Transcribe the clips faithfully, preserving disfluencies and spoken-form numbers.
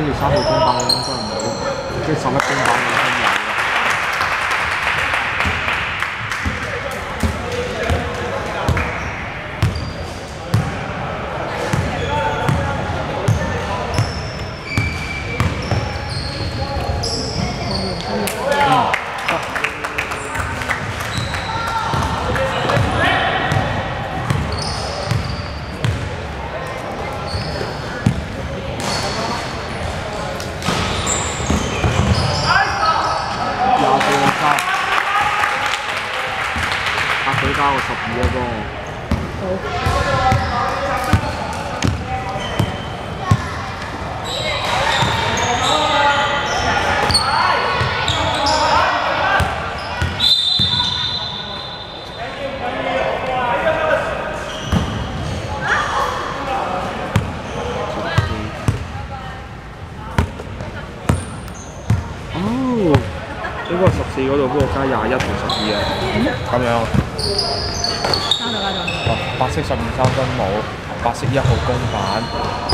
跟住三號中板應該冇，跟住十一中板應該有啦。佢加個十二啊噃。哦，呢個十四嗰度，不過加廿一同十二啊，咁樣。 加咗加咗。 哦，白色十二三分帽，白色一號公版。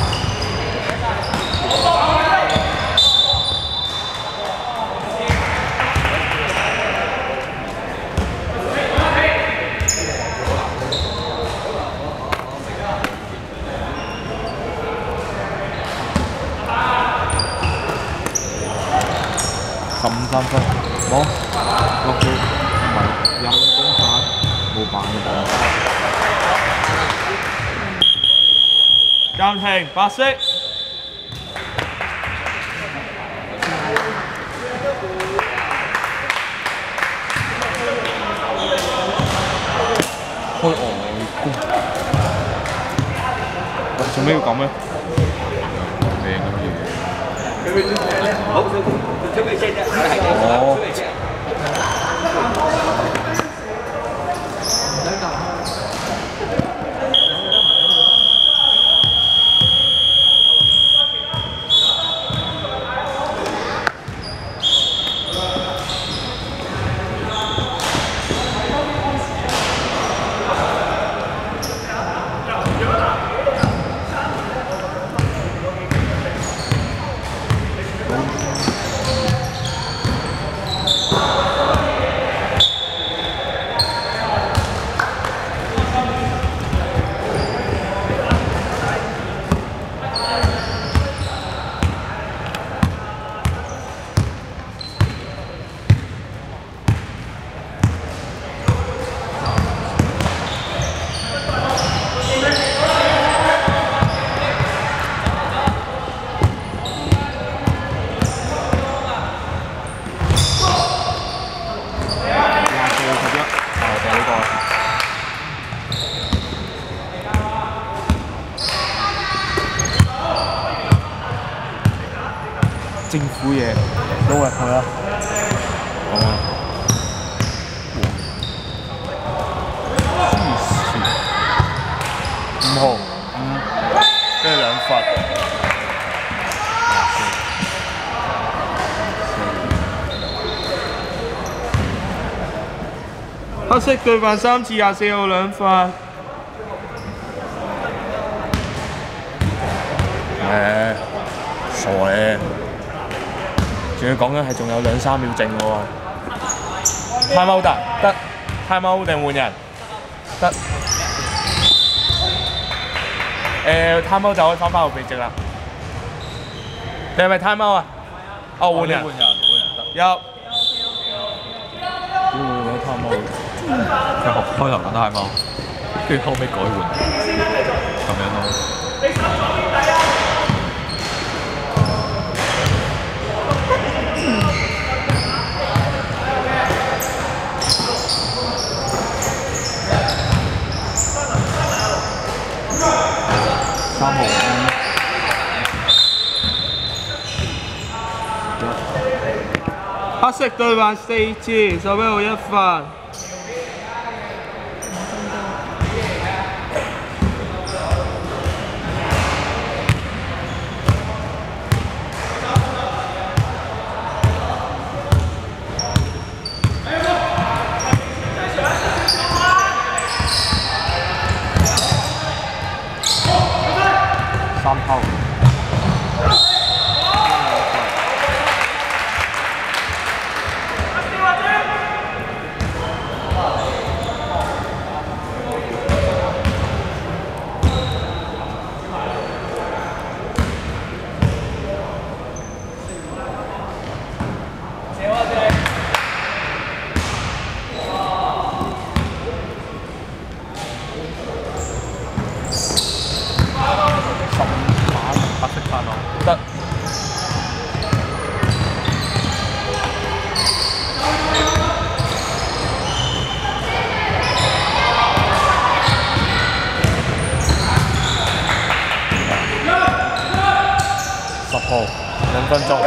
十五三分，冇落到唔係有公版。 冇版嘅。暫停，白色。開外攻。喂，做咩要咁咧？命咁嘢。哦。 政府嘢撈入去啦，好啊！五號五，跟住兩罰。黑色對犯三次廿四號兩罰。誒，傻嘅。 仲要講緊係仲有兩三秒剩喎 ，time out 得得 time out 定換人得，誒 time out 就可以翻返後備席啦。你係咪 time out 啊？哦換人，換人換人得。有。屌你個 time out，佢學開頭講 time out，跟住後尾改換，咁樣咯。 三號黑色對犯四次，十一號一罰。三號。 好，兩分鐘。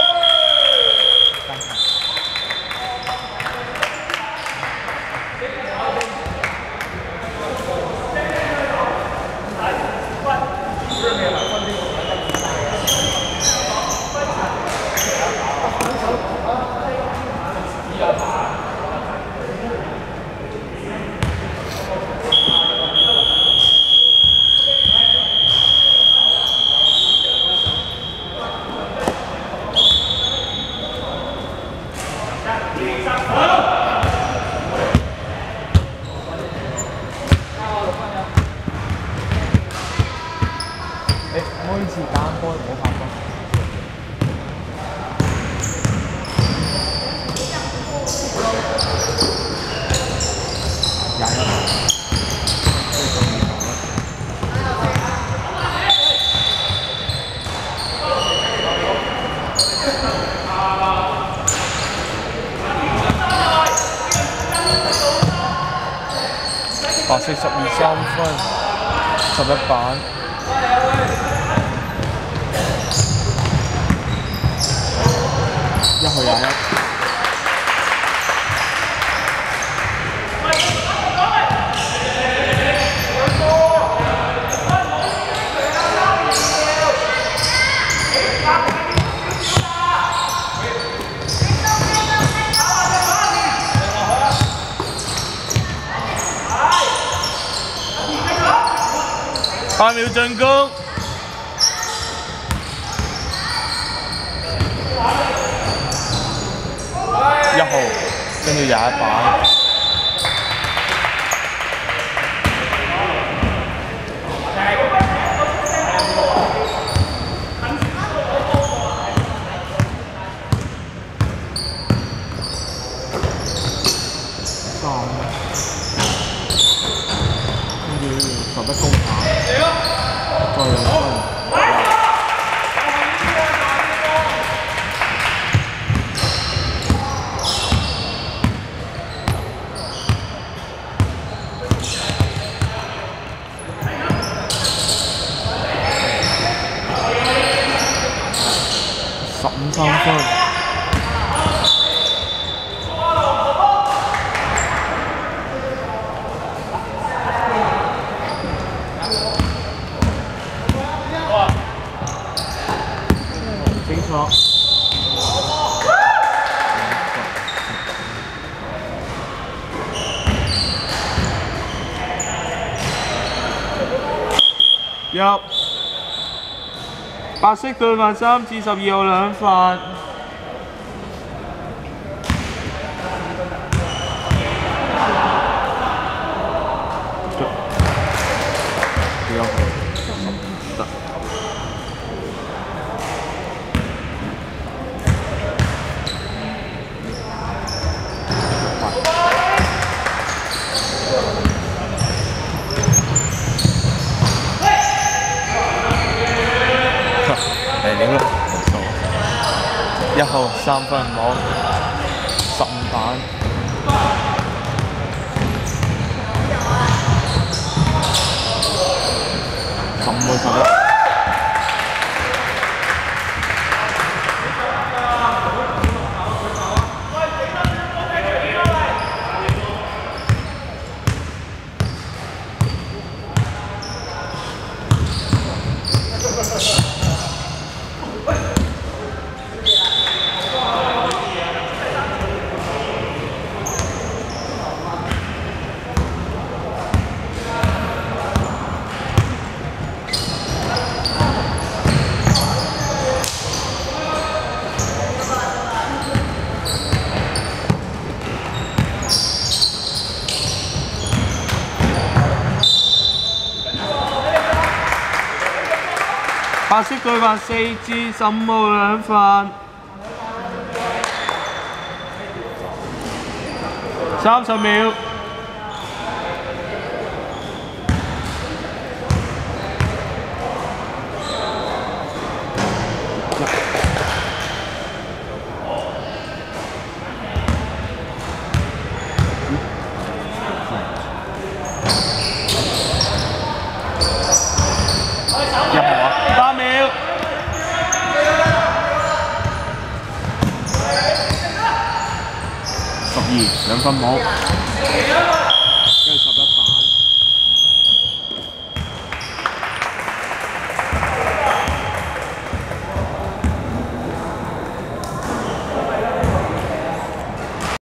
白色十二三分，十一板。一去廿一。八秒進攻，一號跟住廿一板，三，跟住十一攻下。再兩分，十五三分。入白色對犯三至十二號兩犯，幾多號？得。嚟料啦，冇錯。一號三分冇，十五板。十五對十一。白色對犯四至十五號兩犯，三十秒。一號啊，八秒。 二兩分冇。